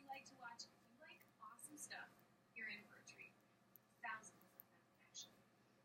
like to watch. If you like awesome stuff, you're in for a treat. Thousands of them, actually.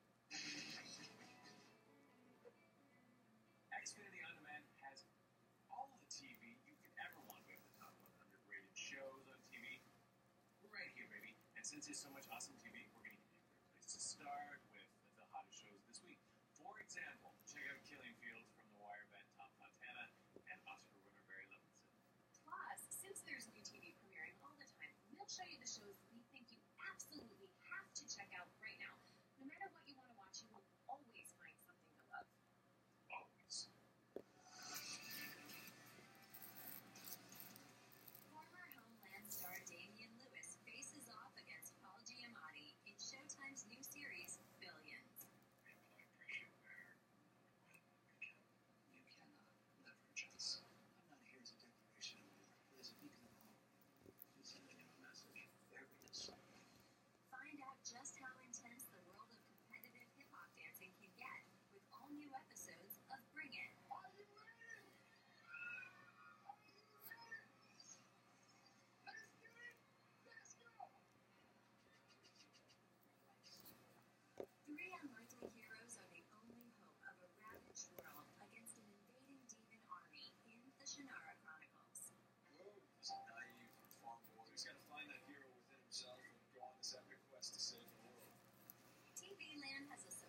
Xfinity On Demand has all the TV you could ever want. We have the top 100 rated shows on TV. We're right here, baby. And since there's so much awesome TV, we're going to give you a great place to start with the hottest shows this week. For example, check out Killing Fields from The Wire vet Tom Fontana and Oscar winner Barry Levinson. Plus, since there's new TV premiering all the time, we'll show you the shows we think you absolutely have to check out right now. No matter what you want to watch, you will always find something to love. Always. Former Homeland star Damian Lewis faces off against Paul Giamatti in Showtime's new series, Billions. I appreciate where you cannot leverage us. I'm not here as a declaration of war, but as a beacon of hope. You sending you a message. There it is. Find out just how intense the world of competitive hip-hop dancing can get with all new episodes of Bring It. Are you ready? Are you ready? Let's do it! Let's go! Three unlikely heroes are the only hope of a ravaged world against an invading demon army in the Shannara Chronicles. He's a naive farm boy who's got to find that hero within himself and go on this epic quest to save the world. TV Land has a